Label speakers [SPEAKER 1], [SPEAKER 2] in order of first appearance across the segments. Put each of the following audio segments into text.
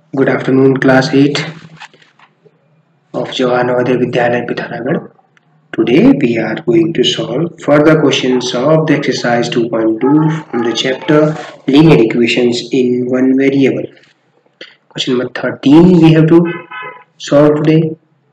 [SPEAKER 1] Good afternoon, class 8 of Jawaharlal Navodaya Vidyalaya Pithanagar. Today we are going to solve further questions of the exercise 2.2 from the chapter linear equations in one variable. Question number 13 we have to solve today.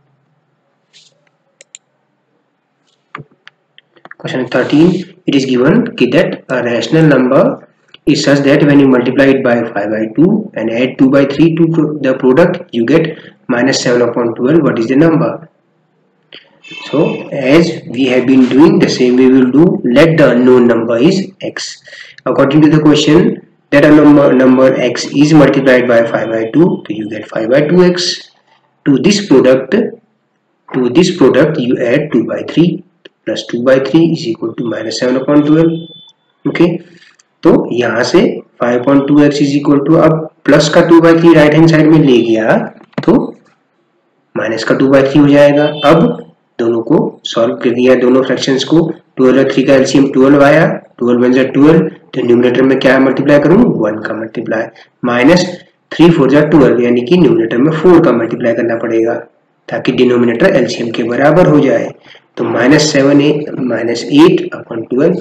[SPEAKER 1] Question number 13, it is given that a rational number is such that when you multiply it by 5 by 2 and add 2 by 3 to the product, you get minus 7 upon 12. What is the number? So as we have been doing, the same we will do. Let the unknown number is x. According to the question, that a number x is multiplied by 5 by 2, so you get 5 by 2x. To this product you add 2 by 3 plus 2 by 3 is equal to minus 7 upon 12. Okay, तो यहाँ से 5.2x is equal to, अब plus का 2 by 3 right hand side में ले गया तो minus का 2 by 3 हो जाएगा. अब दोनों को सॉल्व कर दिया, दोनों फ्रैक्शंस को. 12 और 3 का एलसीएम 12 आया, 12 बन जाए 12, तो न्यूमरेटर में क्या मल्टीप्लाई करूँ, 1 का मल्टीप्लाई, माइनस 3 4 जा 12, यानी कि न्यूमरेटर में 4 का मल्टीप्लाई करना पड़ेगा ताकि डिनोमिनेटर एलसीएम के बराबर हो जाए. तो माइनस 8 अपॉन 12,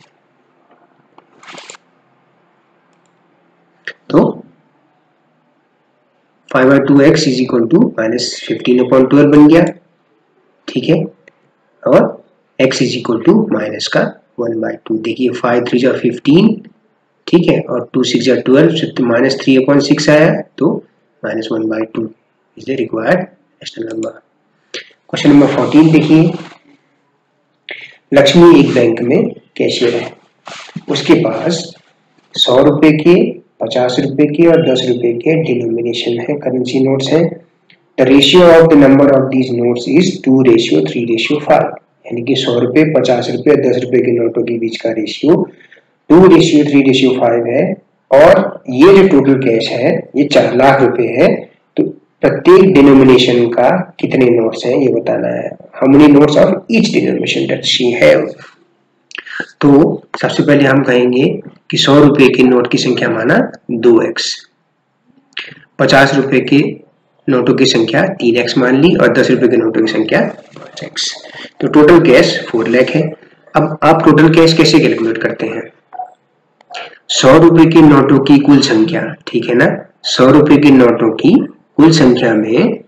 [SPEAKER 1] तो 5 by 2x is equal to minus 15 upon 12 बन गया. ठीक है, और x is equal to minus का 1 by 2. देखिए 5 3 जा 15, ठीक है, और 2 6 जा 12, तो माइनस 3 अपॉन 6 आया, तो minus 1 by 2 is the required rational number. Question number 14 देखिए. लक्ष्मी एक बैंक में कैशियर है, उसके पास 100 रुपए के, 50 रुपए के और 10 रुपए के डिनोमिनेशन है, करेंसी नोट्स है. The ratio of the number of these notes is 2:3:5, यानी कि 100 रुपए, 50 रुपए और 10 रुपए के नोटों के बीच का रेशियो 2:3:5 है. और ये जो टोटल कैश है ये 4 लाख रुपए है. तो प्रत्येक डिनोमिनेशन का कितने नोट्स हैं ये बताना है. How many notes of each denomination that she have. तो सबसे पहले हम कहेंगे कि 100 रुपए के नोट की संख्या माना 2x, 50 रुपए के नोटों की संख्या 3x मान ली और 10 रुपए के नोटों की संख्या 5x. तो टोटल कैश 4 लाख है. अब आप टोटल कैश कैसे कैलकुलेट करते हैं? 100 रुपए के नोटों की कुल संख्या, ठीक है ना, 100 रुपए के नोटों की कुल संख्या में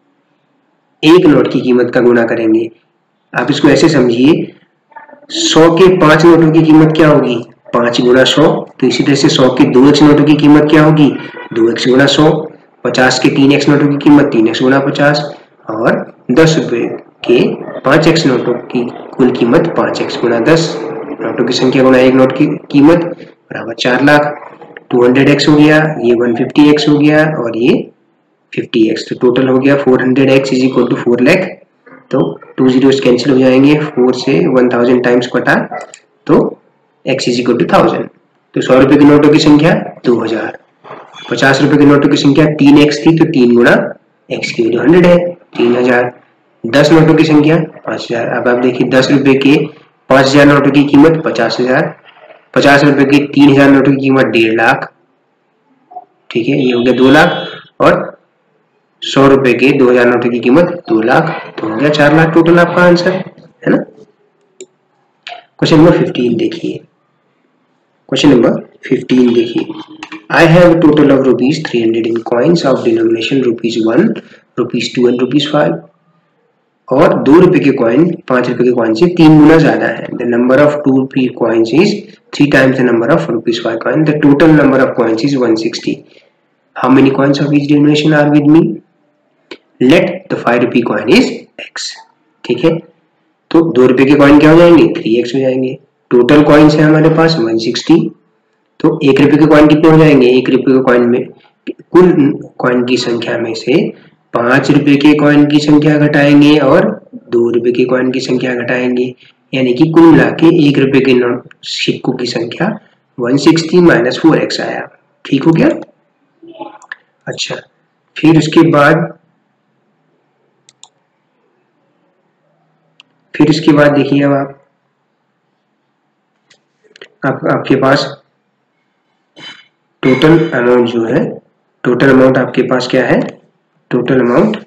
[SPEAKER 1] एक नोट की कीमत का गुणा करेंगे. आप इसको ऐसे समझिए, 100 के 5 नोटों की कीमत क्या होगी, 5 गुणा 100. तो इसी तरह से 100 के 2x नोटों की कीमत क्या होगी, 2x गुणा 100. 50 के 3x नोटों की कीमत 3x गुणा 50, और 10 रुपए के 5x नोटों की कुल कीमत 5x गुणा 10. नोटों की संख्या गुणा एक नोट की कीमत बराबर 4 लाख. 200x हो गया, ये 150x हो गया और ये 50x. तो टोटल हो गया 400x is equal to 4 lakh. तो 2 जीरोस कैंसिल हो जाएंगे, 4 से 1000 टाइम्स कटा, तो x इज इक्वल टू 1000. तो 100 रुपए के नोटों की संख्या 2000, 50 रुपए के नोटों की संख्या 3x थी, तो 3 गुणा x की वैल्यू 100 है, 3000. 10 नोटों की संख्या 5000. अब आप देखिए 10 रुपए के 5000 नोटों की कीमत 50,000, 50 रुपए के 3000 नोटों की कीमत 1.5 लाख. ठीक है, ये हो गया 2 लाख, और 100 रुपए के 2000 नोटों की कीमत 2 लाख, तो हो गया 4 लाख टोटल आपका आंसर है ना. क्वेश्चन नंबर 15 देखिए. क्वेश्चन नंबर 15 देखिए. I have a total of rupees 300 in coins of denomination rupees 1, rupees 2 and rupees 5. और 2 रुपए के कॉइन 5 रुपए के कॉइन से 3 गुना ज्यादा है. The number of 2 rupee coins is 3 times the number of rupees 5 coin. The total number of coins is 160. How many coins of each denomination are with me? Let the 5 rupee coin is x. ठीक है, तो 2 रुपए के coin क्या हो जाएंगे, 3x हो जाएंगे. टोटल कॉइन्स है हमारे पास 160. तो 1 रुपए के कॉइन कितने हो जाएंगे, 1 रुपए के कॉइन में कुल कॉइन की संख्या में से 5 रुपए के कॉइन की संख्या घटाएंगे और 2 रुपए के कॉइन की संख्या घटाएंगे, यानी कि कुल मिला के 1 रुपए के नोट सिक्कों की संख्या 160 माइनस 4x आया. ठीक हो गया. अच्छा, फिर उसके बाद देखिए, अब आपके पास टोटल अमाउंट जो है टोटल अमाउंट आपके पास क्या है, टोटल अमाउंट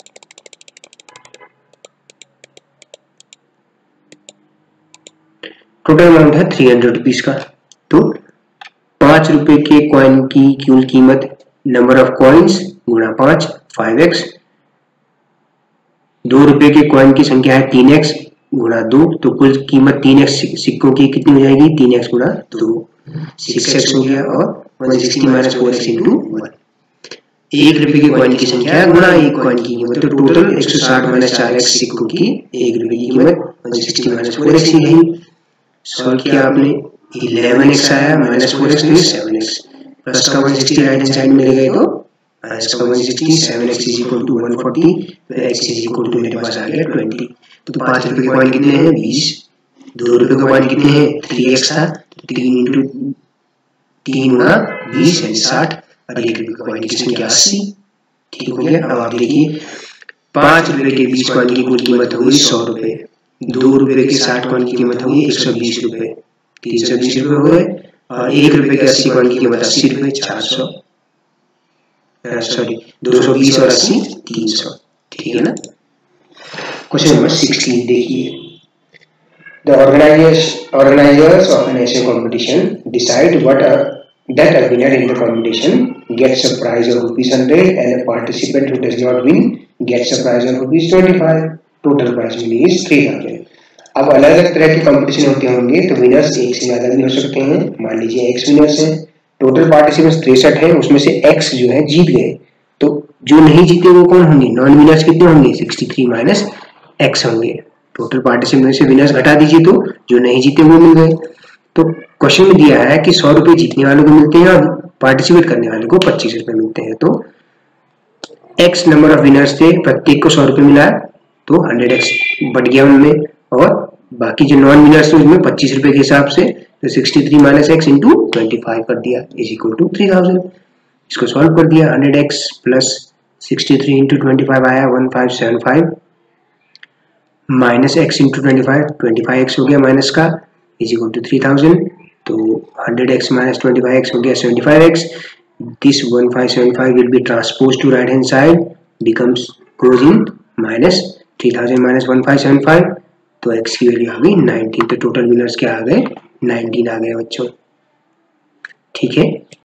[SPEAKER 1] है 300 रुपीज का। तो 5 रुपए के कॉइन की कुल कीमत नंबर ऑफ कॉइन्स गुणा 5 5x, 2 रुपए के कॉइन की संख्या है 3x गुणा 2, तो कुल कीमत 3x सिक्कों की कितनी हो जाएगी, 3x गुणा 2 6x हो गया, और 160 माइनस 4x इंटू 1। 1 रुपए के कॉइन की संख्या गुणा 1 कॉइन की कीमत, तो टोटल 160 माइनस 4x सिक्कों की 1 रुपए की कीमत 160 माइनस 4x ही गई। सॉल्व किया आपने, 11x आया माइनस 4x तो 7x, प्लस का 160 राइट हैंड साइड में ले गए तो माइनस का 160, 7x इज इक्वल टू 140, तो x इज इक्वल टू मेरे पास आ गया 20। तो 5 रुपए के कॉइन कितने हैं, 20। 2 रुपए के कॉइन कितने हैं, 3x था, तो 3 इंटू 3 गुणा 20 यानी 60, और 1 रुपए के कॉइन की संख्या 80। ठीक हो गया। अब आप देखिए 5 रुपए के 20 कॉइन की कुल कीमत होगी 100 रुपए, 2 रुपए के 60 कॉइन की कीमत होगी 120 रुपए, 320 रुपए हो गए, और 1 रुपए के 80 कॉइन की कीमत 80 रुपए, 400 सॉरी 220 और 80 300। ठीक है ना। क्वेश्चन नंबर 16 देखिए, the organizers of an essay competition decide that a winner in the competition gets a prize of ₹100 and a participant who does not win gets a prize of ₹25. Total prize money is 3000। अब अलग अलग तरह के competition होते होंगे तो winners एक से ज्यादा भी हो सकते हैं। मान लीजिए x विनर्स हैं, टोटल पार्टिसिपेंट्स 63 हैं, उसमें से x जो है जीत गए, तो जो नहीं जीते वो कौन होंगे, नॉन विनर्स कितने होंगे, 63 माइनस x होंगे। टोटल पार्टिसिपेंट से विनर्स घटा दीजिए तो जो नहीं जीते वो मिल गए। तो क्वेश्चन में दिया है कि 100 रुपए जीतने वालों को मिलते हैं और पार्टिसिपेट करने वाले को 25 रुपए मिलते हैं। तो x नंबर ऑफ विनर्स थे, प्रत्येक को 100 रुपए मिला, तो 100x बढ़ गया उनमें, और बाकी जो नॉन विनर्स थे उसमें 25 रुपए के हिसाब से, तो 63 माइनस x इंटू 25 कर दिया इज इक्वल टू 3000। इसको सॉल्व कर दिया, 100x प्लस 63 इंटू 25 आया 1575, माइनस x इंटू 25x हो गया माइनस का, इज इक्वल टू 3000। तो 100x माइनस 25x हो गया 75x। This 1575 will be transpose to right hand side, becomes goes in minus 3000 minus 1575, तो x की वैल्यू आ गई 19। तो टोटल विनर्स क्या आ गए, 19 आ गए बच्चों। ठीक है।